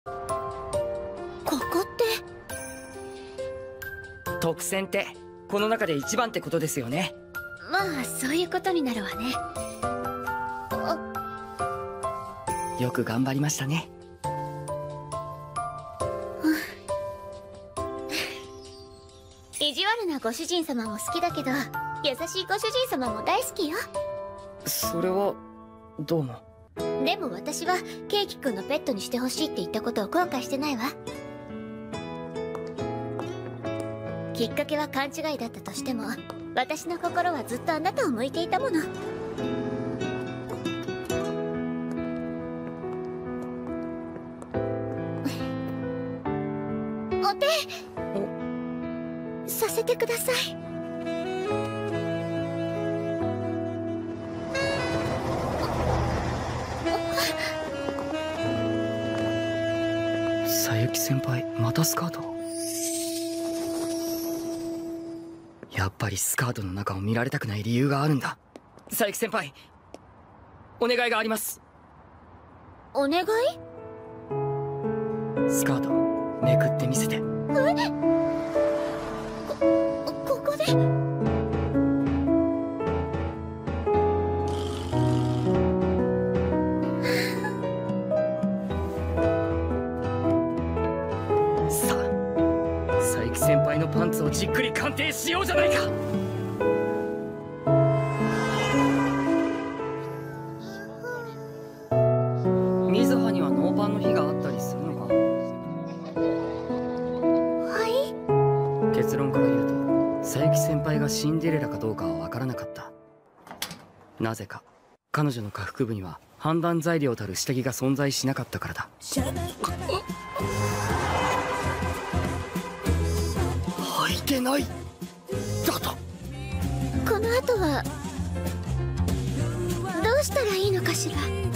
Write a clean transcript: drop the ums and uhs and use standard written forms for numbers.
ここって特選ってこの中で一番ってことですよね。 まあそういうことになるわね。 よく頑張りましたね。 意地悪なご主人様も好きだけど、優しいご主人様も大好きよ。 それはどうも。 でも私はケーキくんのペットにしてほしいって言ったことを後悔してないわ。きっかけは勘違いだったとしても、私の心はずっとあなたを向いていたもの。お手させてください。 さゆき先輩、またスカート。やっぱりスカートの中を見られたくない理由があるんだ。さゆき先輩、お願いがあります。 お願い？ スカートめくってみせて。 ここで？ さあ、佐伯先輩のパンツをじっくり鑑定しようじゃないか。水葉にはノーパンの日があったりするのか。 はい。 結論から言うと、佐伯先輩がシンデレラかどうかは分からなかった。なぜか彼女の下腹部には判断材料たる下着が存在しなかったからだ。履いてないだと。 この後はどうしたらいいのかしら。